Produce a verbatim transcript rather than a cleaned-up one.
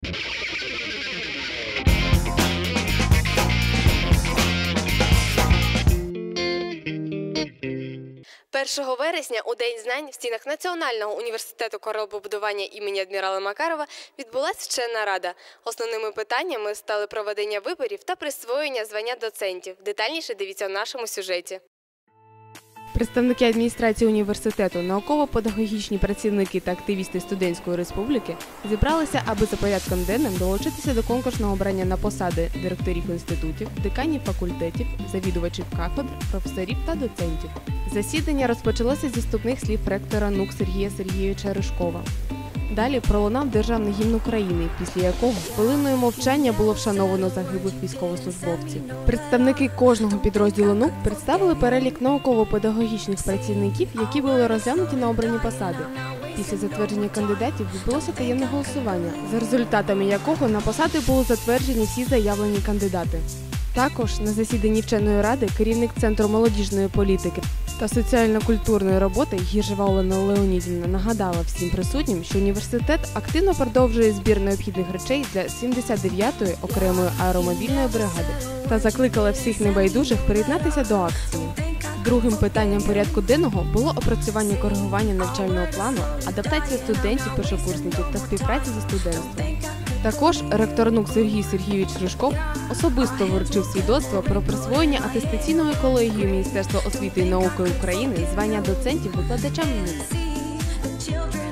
першого вересня у День знань в стінах Національного університету кораблебудування імені адмірала Макарова відбулася вчена рада. Основними питаннями стали проведення виборів та присвоєння звання доцентів. Детальніше дивіться у нашому сюжеті. Представники адміністрації університету, науково-педагогічні працівники та активісти студентської республіки зібралися, аби за порядком денним долучитися до конкурсного обрання на посади директорів інститутів, деканів факультетів, завідувачів кафедр, професорів та доцентів. Засідання розпочалося зі вступних слів ректора НУК Сергія Сергійовича Ришкова. Далі пролунав державний гімн України, після якого хвилиною мовчання було вшановано загиблих військовослужбовців. Представники кожного підрозділу НУК представили перелік науково-педагогічних працівників, які були розглянуті на обрані посади. Після затвердження кандидатів відбулося таємне голосування, за результатами якого на посади були затверджені всі заявлені кандидати. Також на засіданні вченої ради керівник Центру молодіжної політики та соціально-культурної роботи Гіржева Олена Леонідівна нагадала всім присутнім, що університет активно продовжує збір необхідних речей для сімдесят дев'ятої окремої аеромобільної бригади та закликала всіх небайдужих приєднатися до акції. Другим питанням порядку денного було опрацювання коригування навчального плану, адаптація студентів-першокурсників та співпраця зі студентством. Також ректор НУК Сергій Сергійович Ришков особисто вручив свідоцтво про присвоєння атестаційною колегією Міністерства освіти і науки України звання доцентів викладачам НУК.